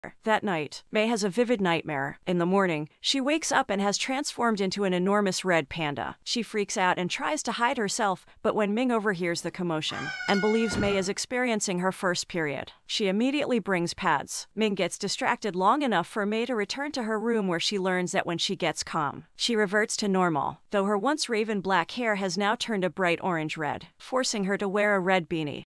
That night, May has a vivid nightmare. In the morning, she wakes up and has transformed into an enormous red panda. She freaks out and tries to hide herself, but when Ming overhears the commotion and believes May is experiencing her first period, she immediately brings pads. Ming gets distracted long enough for May to return to her room, where she learns that when she gets calm, she reverts to normal, though her once raven black hair has now turned a bright orange red, forcing her to wear a red beanie.